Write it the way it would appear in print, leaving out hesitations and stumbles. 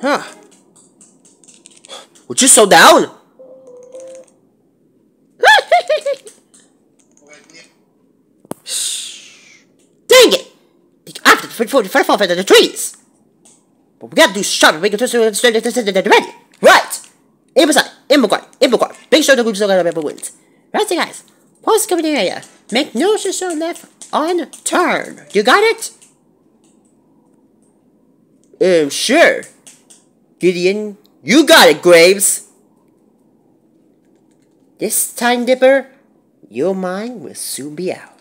Huh. Would you slow down? Dang it! After the first fall of the trees! But we gotta do sharp and make it ready. Right! Immigrant. Make sure the group's not gonna remember wins. Right, so guys. Post coming area. Make no sure left on turn. You got it? Sure. Gideon, you got it, Graves. This time, Dipper, your mind will soon be out.